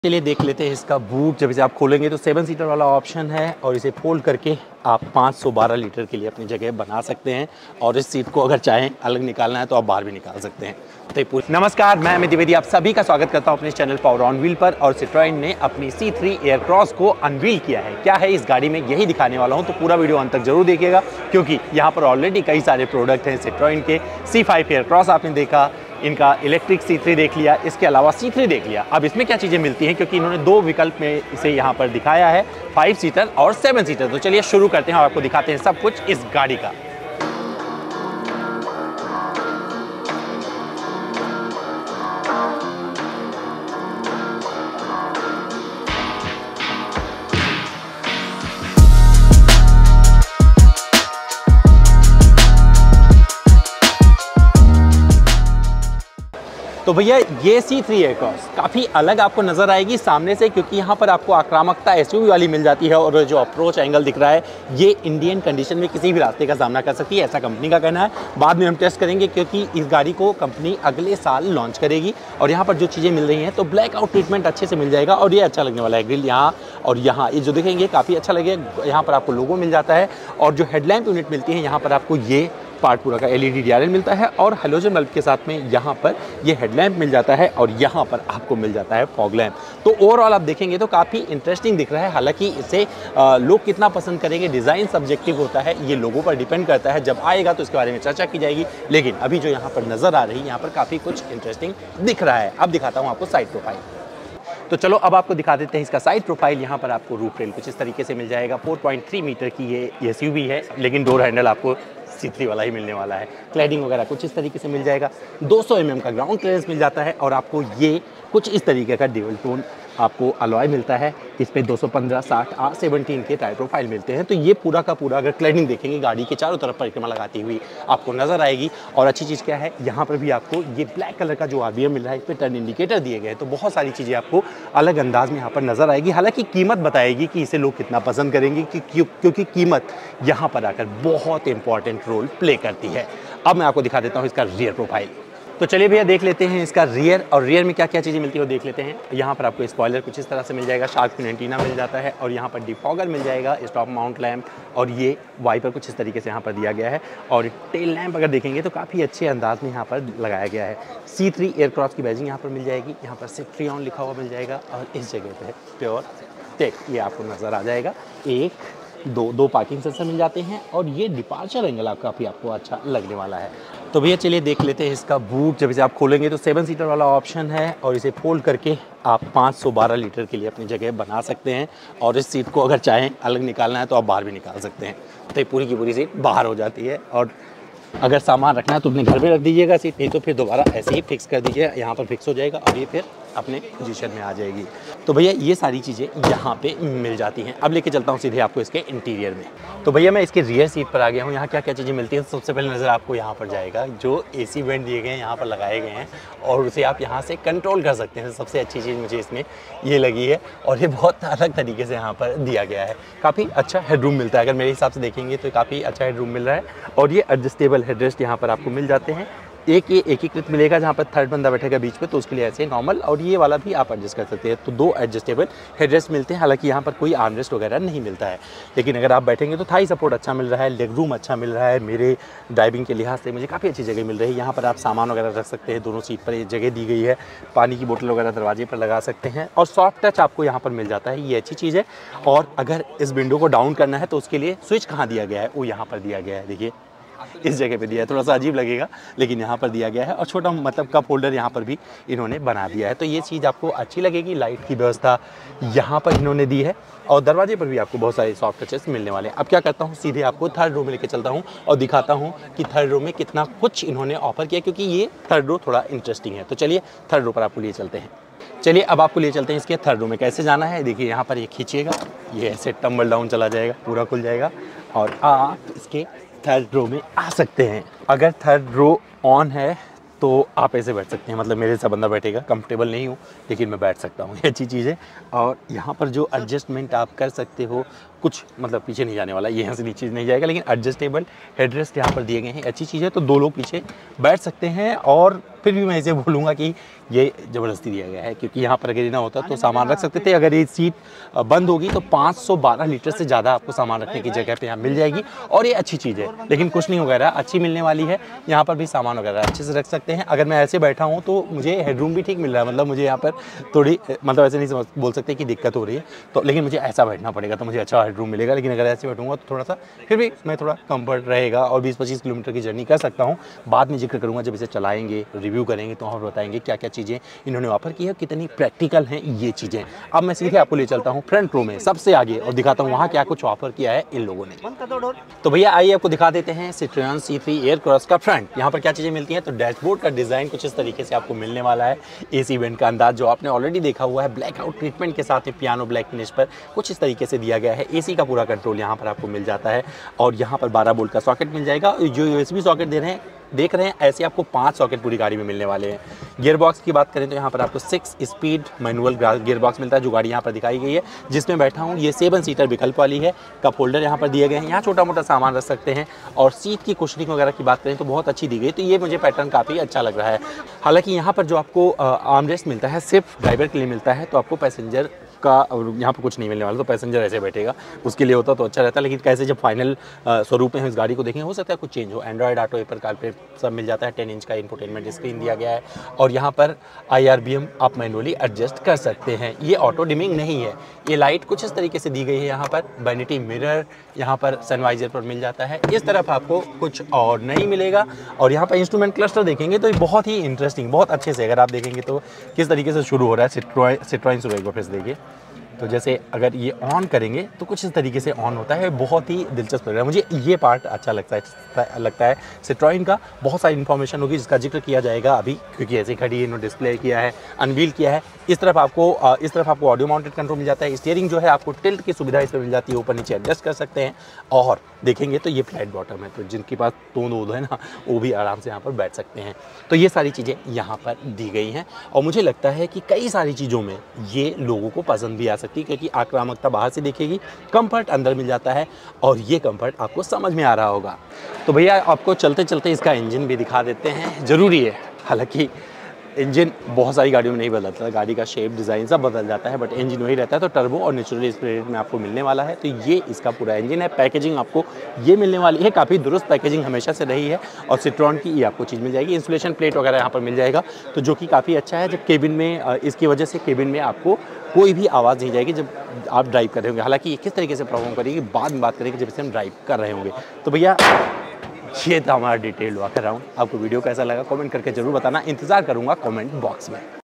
चलिए देख लेते हैं इसका बूट। जब इसे आप खोलेंगे तो 7 सीटर वाला ऑप्शन है और इसे फोल्ड करके आप 512 लीटर के लिए अपनी जगह बना सकते हैं। और इस सीट को अगर चाहें अलग निकालना है तो आप बाहर भी निकाल सकते हैं। तो नमस्कार, मैं अमित द्विवेदी आप सभी का स्वागत करता हूं अपने चैनल पावर ऑन व्हील पर। और सिट्रोएन ने अपनी C3 एयरक्रॉस को अनवील किया है। क्या है इस गाड़ी में, यही दिखाने वाला हूं, तो पूरा वीडियो अंत तक जरूर देखिएगा, क्योंकि यहाँ पर ऑलरेडी कई सारे प्रोडक्ट हैं सिट्रोएन के। C5 एयरक्रॉस आपने देखा, इनका इलेक्ट्रिक C3 देख लिया, इसके अलावा C3 देख लिया। अब इसमें क्या चीज़ें मिलती हैं, क्योंकि इन्होंने दो विकल्प में इसे यहाँ पर दिखाया है, 5 सीटर और 7 सीटर। तो चलिए शुरू करते हैं और आपको दिखाते हैं सब कुछ इस गाड़ी का। तो भैया ये C3 एयरक्रॉस काफ़ी अलग आपको नज़र आएगी सामने से, क्योंकि यहाँ पर आपको आक्रामकता SUV वाली मिल जाती है। और जो अप्रोच एंगल दिख रहा है ये इंडियन कंडीशन में किसी भी रास्ते का सामना कर सकती है, ऐसा कंपनी का कहना है। बाद में हम टेस्ट करेंगे, क्योंकि इस गाड़ी को कंपनी अगले साल लॉन्च करेगी। और यहाँ पर जो चीज़ें मिल रही हैं तो ब्लैक आउट ट्रीटमेंट अच्छे से मिल जाएगा और ये अच्छा लगने वाला है। ग्रिल यहाँ और यहाँ ये जो देखेंगे काफ़ी अच्छा लगेगा। यहाँ पर आपको लोगो मिल जाता है और जो हेडलैम्प यूनिट मिलती है यहाँ पर आपको ये पार्ट पूरा का LED DRL मिलता है और हेलोजन बल्ब के साथ में यहाँ पर ये हेडलैम्प मिल जाता है और यहाँ पर आपको मिल जाता है फॉग लैम्प। तो ओवरऑल आप देखेंगे तो काफ़ी इंटरेस्टिंग दिख रहा है। हालांकि इसे लोग कितना पसंद करेंगे, डिज़ाइन सब्जेक्टिव होता है, ये लोगों पर डिपेंड करता है। जब आएगा तो इसके बारे में चर्चा की जाएगी, लेकिन अभी जो यहाँ पर नज़र आ रही है यहाँ पर काफ़ी कुछ इंटरेस्टिंग दिख रहा है। अब दिखाता हूँ आपको साइड प्रोफाइल। तो चलो अब आपको दिखा देते हैं इसका साइड प्रोफाइल। यहाँ पर आपको रूफ रेल कुछ इस तरीके से मिल जाएगा। 4.3 मीटर की ये SUV है, लेकिन डोर हैंडल आपको C3 वाला ही मिलने वाला है। क्लैडिंग वगैरह कुछ इस तरीके से मिल जाएगा। 200 mm का ग्राउंड क्लियरेंस मिल जाता है और आपको ये कुछ इस तरीके का ड्यूल टोन आपको अलॉय मिलता है। इस पे 215, 60, R17 के टायर प्रोफाइल मिलते हैं। तो ये पूरा का पूरा अगर क्लैडिंग देखेंगे गाड़ी के चारों तरफ परिक्रमा लगाती हुई आपको नजर आएगी। और अच्छी चीज़ क्या है, यहाँ पर भी आपको ये ब्लैक कलर का जो RBM मिल रहा है, इस पर टर्न इंडिकेटर दिए गए हैं। तो बहुत सारी चीज़ें आपको अलग अंदाज में यहाँ पर नजर आएगी। हालांकि कीमत बताएगी कि इसे लोग कितना पसंद करेंगे, क्योंकि कीमत यहाँ पर आकर बहुत इंपॉर्टेंट रोल प्ले करती है। अब मैं आपको दिखा देता हूँ इसका रियर प्रोफाइल। तो चलिए भैया देख लेते हैं इसका रियर। और रियर में क्या क्या चीज़ें मिलती है वो देख लेते हैं। यहाँ पर आपको स्पॉइलर कुछ इस तरह से मिल जाएगा, शार्क फिन एंटीना मिल जाता है और यहाँ पर डिफॉगर मिल जाएगा, स्टॉप माउंट लैम्प और ये वाइपर कुछ इस तरीके से यहाँ पर दिया गया है। और टेल लैम्प अगर देखेंगे तो काफ़ी अच्छे अंदाज में यहाँ पर लगाया गया है। C3 एयरक्रॉस की बैजिंग यहाँ पर मिल जाएगी। यहाँ पर सिट्रियन लिखा हुआ मिल जाएगा और इस जगह पर प्योर टेक ये आपको नज़र आ जाएगा। दो पार्किंग सेंसर मिल जाते हैं और ये डिपार्चर एंगल आपको अच्छा लगने वाला है। तो भैया चलिए देख लेते हैं इसका बूट। जब इसे आप खोलेंगे तो 7 सीटर वाला ऑप्शन है और इसे फोल्ड करके आप 512 लीटर के लिए अपनी जगह बना सकते हैं। और इस सीट को अगर चाहें अलग निकालना है तो आप बाहर भी निकाल सकते हैं। तो ये पूरी की पूरी सीट बाहर हो जाती है। और अगर सामान रखना है तो अपने घर में रख दीजिएगा सीट, नहीं तो फिर दोबारा ऐसे ही फिक्स कर दीजिए, यहाँ पर फिक्स हो जाएगा और ये फिर अपने पोजीशन में आ जाएगी। तो भैया ये सारी चीज़ें यहाँ पे मिल जाती हैं। अब लेके चलता हूँ सीधे आपको इसके इंटीरियर में। तो भैया मैं इसके रियर सीट पर आ गया हूँ। यहाँ क्या क्या चीज़ें मिलती हैं, सबसे पहले नज़र आपको यहाँ पर जाएगा जो AC वेंट दिए गए हैं, यहाँ पर लगाए गए हैं और उसे आप यहाँ से कंट्रोल कर सकते हैं। सबसे अच्छी चीज़ मुझे इसमें ये लगी है और ये बहुत अलग तरीके से यहाँ पर दिया गया है। काफ़ी अच्छा हेडरूम मिलता है, अगर मेरे हिसाब से देखेंगे तो काफ़ी अच्छा हेडरूम मिल रहा है। और ये एडजस्टेबल हेडरेस्ट यहाँ पर आपको मिल जाते हैं। एक ये एकीकृत मिलेगा जहाँ पर थर्ड बंदा बैठेगा बीच पे, तो उसके लिए ऐसे नॉर्मल, और ये वाला भी आप एडजस्ट कर सकते हैं। तो 2 एडजस्टेबल हेडरेस्ट मिलते हैं। हालांकि यहाँ पर कोई आर्मरेस्ट वगैरह नहीं मिलता है, लेकिन अगर आप बैठेंगे तो थाई सपोर्ट अच्छा मिल रहा है, लेग रूम अच्छा मिल रहा है। मेरे ड्राइविंग के लिहाज से मुझे काफ़ी अच्छी जगह मिल रही है। यहाँ पर आप सामान वगैरह रख सकते हैं, दोनों सीट पर ये जगह दी गई है। पानी की बोतल वगैरह दरवाजे पर लगा सकते हैं और सॉफ्ट टच आपको यहाँ पर मिल जाता है, ये अच्छी चीज़ है। और अगर इस विंडो को डाउन करना है तो उसके लिए स्विच कहाँ दिया गया है, वो यहाँ पर दिया गया है। देखिए इस जगह पे दिया है, थोड़ा सा अजीब लगेगा लेकिन यहाँ पर दिया गया है। और छोटा मतलब कप होल्डर यहाँ पर भी इन्होंने बना दिया है, तो ये चीज़ आपको अच्छी लगेगी। लाइट की व्यवस्था यहाँ पर इन्होंने दी है और दरवाजे पर भी आपको बहुत सारे सॉफ्ट टचेस मिलने वाले हैं। अब क्या करता हूँ, सीधे आपको थर्ड रो में लेके चलता हूँ और दिखाता हूँ कि थर्ड रो में कितना कुछ इन्होंने ऑफर किया, क्योंकि ये थर्ड रो थोड़ा इंटरेस्टिंग है। तो चलिए थर्ड रो पर आपको लिए चलते हैं। चलिए अब आपको लिए चलते हैं इसके थर्ड रो में कैसे जाना है। देखिए यहाँ पर ये खींचिएगा, ये ऐसे टम्बल डाउन चला जाएगा, पूरा खुल जाएगा और आप इसके थर्ड रो में आ सकते हैं। अगर थर्ड रो ऑन है तो आप ऐसे बैठ सकते हैं, मतलब मेरे से बंदा बैठेगा, कंफर्टेबल नहीं हूँ लेकिन मैं बैठ सकता हूँ, ये अच्छी चीज़ है। और यहाँ पर जो एडजस्टमेंट आप कर सकते हो कुछ मतलब पीछे नहीं जाने वाला, ये यहाँ से नीचे नहीं जाएगा। लेकिन एडजस्टेबल हेडरेस्ट यहाँ पर दिए गए हैं, अच्छी चीज़ है। तो 2 लोग पीछे बैठ सकते हैं। और फिर भी मैं इसे बोलूँगा कि ये ज़बरदस्ती दिया गया है, क्योंकि यहाँ पर अगर ये ना होता तो सामान रख सकते थे। अगर ये सीट बंद होगी तो 512 लीटर से ज़्यादा आपको सामान रखने की जगह पे यहाँ मिल जाएगी, और ये अच्छी चीज़ है। लेकिन कुछ नहीं वगैरह अच्छी मिलने वाली है, यहाँ पर भी सामान वगैरह अच्छे से रख सकते हैं। अगर मैं ऐसे बैठा हूँ तो मुझे हेडरूम भी ठीक मिल रहा है, मतलब मुझे यहाँ पर थोड़ी मतलब ऐसे नहीं बोल सकते कि दिक्कत हो रही है, तो लेकिन मुझे ऐसा बैठना पड़ेगा तो मुझे अच्छा हेडरूम मिलेगा। लेकिन अगर ऐसे बैठूंगा तो थोड़ा सा फिर भी मैं थोड़ा कंफर्ट रहेगा, और 20-25 किलोमीटर की जर्नी कर सकता हूँ। बाद में जिक्र करूँगा जब इसे चलाएंगे, रिव्यू करेंगे, तो हम बताएंगे क्या क्या चीज़ें इन्होंने ऑफर की है, कितनी प्रैक्टिकल हैं ये चीज़ें। अब मैं सीधे आपको ले चलता हूँ फ्रंट रो में सबसे आगे और दिखाता हूँ वहाँ क्या कुछ ऑफर किया है इन लोगों ने। तो भैया आइए आपको दिखा देते हैं सिट्रोन C3 एयरक्रॉस का फ्रंट। यहाँ पर क्या चीज़ें मिलती हैं, तो डैशबोर्ड का डिज़ाइन कुछ इस तरीके से आपको मिलने वाला है। AC वेंट का अंदाज जो आपने ऑलरेडी देखा हुआ है, ब्लैक आउट ट्रीटमेंट के साथ में पियानो ब्लैक फिनिश पर कुछ इस तरीके से दिया गया है। AC का पूरा कंट्रोल यहाँ पर आपको मिल जाता है, और यहाँ पर 12 वोल्ट का सॉकेट मिल जाएगा। जो USB सॉकेट देख रहे हैं ऐसे आपको 5 सॉकेट पूरी गाड़ी में मिलने वाले हैं। गियर बॉक्स की बात करें तो यहाँ पर आपको 6 स्पीड मैनुअल गियर बॉक्स मिलता है, जो गाड़ी यहाँ पर दिखाई गई है जिसमें बैठा हूँ। ये 7 सीटर विकल्प वाली है। कप होल्डर यहाँ पर दिए गए हैं, यहाँ छोटा मोटा सामान रख सकते हैं। और सीट की कुशनिंग वगैरह की बात करें तो बहुत अच्छी दी गई, तो ये मुझे पैटर्न काफ़ी अच्छा लग रहा है। हालांकि यहाँ पर जो आपको आर्मरेस्ट मिलता है सिर्फ ड्राइवर के लिए मिलता है, तो आपको पैसेंजर का यहाँ पर कुछ नहीं मिलने वाला, तो पैसेंजर ऐसे बैठेगा उसके लिए होता तो अच्छा रहता। लेकिन कैसे जब फाइनल स्वरूप में हम इस गाड़ी को देखें, हो सकता है कुछ चेंज हो। एंड्रॉयड ऑटो, एप्पल कारप्ले सब मिल जाता है। 10 इंच का इंफोटेनमेंट स्क्रीन दिया गया है, और यहाँ पर IRBM आप मैनुअली एडजस्ट कर सकते हैं। ये ऑटो डिमिंग नहीं है। ये लाइट कुछ इस तरीके से दी गई है। यहाँ पर वैनिटी मिरर यहाँ पर सनवाइजर पर मिल जाता है। इस तरफ आपको कुछ और नहीं मिलेगा। और यहाँ पर इंस्ट्रूमेंट क्लस्टर देखेंगे तो ये बहुत ही इंटरेस्टिंग, बहुत अच्छे से अगर आप देखेंगे तो किस तरीके से शुरू हो रहा है। सिट्रोन सुरेगो फिर देखिए, तो जैसे अगर ये ऑन करेंगे तो कुछ इस तरीके से ऑन होता है। बहुत ही दिलचस्प लग रहा है मुझे, ये पार्ट अच्छा लगता है सिट्रोन का। बहुत सारी इन्फॉर्मेशन होगी जिसका जिक्र किया जाएगा अभी, क्योंकि ऐसे खड़ी इन्होंने डिस्प्ले किया है, अनवील किया है। इस तरफ आपको ऑडियो माउंटेड कंट्रोल मिल जाता है। स्टीयरिंग जो है आपको टिल्ट की सुविधा इसमें मिल जाती है, ऊपर नीचे एडजस्ट कर सकते हैं। और देखेंगे तो ये फ्लैट बॉटम है, तो जिनके पास तोंद है ना, वो भी आराम से यहाँ पर बैठ सकते हैं। तो ये सारी चीज़ें यहाँ पर दी गई हैं, और मुझे लगता है कि कई सारी चीज़ों में ये लोगों को पसंद भी आ सकती है, क्योंकि आक्रामकता बाहर से दिखेगी, कंफर्ट अंदर मिल जाता है, और ये कंफर्ट आपको समझ में आ रहा होगा। तो भैया आपको चलते चलते इसका इंजन भी दिखा देते हैं, ज़रूरी है। हालांकि इंजन बहुत सारी गाड़ियों में नहीं बदलता, गाड़ी का शेप डिज़ाइन सब बदल जाता है, बट इंजन वही रहता है। तो टर्बो और नेचुरली स्पिरिट में आपको मिलने वाला है। तो ये इसका पूरा इंजन है। पैकेजिंग आपको ये मिलने वाली है, काफ़ी दुरुस्त पैकेजिंग हमेशा से रही है, और सिट्रोन की ये आपको चीज़ मिल जाएगी। इंसुलेशन प्लेट वगैरह यहाँ पर मिल जाएगा, तो जो कि काफ़ी अच्छा है। जब केबिन में इसकी वजह से केबिन में आपको कोई भी आवाज़ नहीं जाएगी जब आप ड्राइव कर रहे होंगे। हालांकि ये किस तरीके से परफॉर्म करेगी बाद में बात करेंगे जब इसे हम ड्राइव कर रहे होंगे। तो भैया ये था हमारा डिटेल वाकर राउंड। आपको वीडियो कैसा लगा कमेंट करके जरूर बताना, इंतज़ार करूँगा कमेंट बॉक्स में।